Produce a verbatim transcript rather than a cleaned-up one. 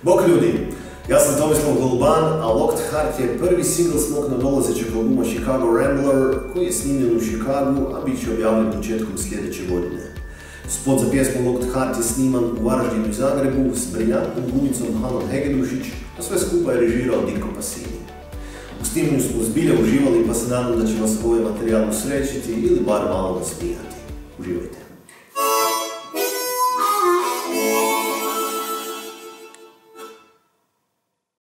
Bok ljudi, ja sam Tomislav Goluban, a Locked Heart je prvi singl s mog nadolazećeg albuma Chicago Rambler, koji je snimljen u Chicagu, a bit će objavljen početkom sljedeće godine. Spot za pjesmu Locked Heart je sniman u Varaždinu i Zagrebu s briljantnom glumicom Hanom Hegedušić, a sve skupa je režirao Dinko Pasini. U snimanju smo zbilja uživali, pa se nadam da će vas ovaj materijal usrećiti ili bar malo nasmijati. Uživajte!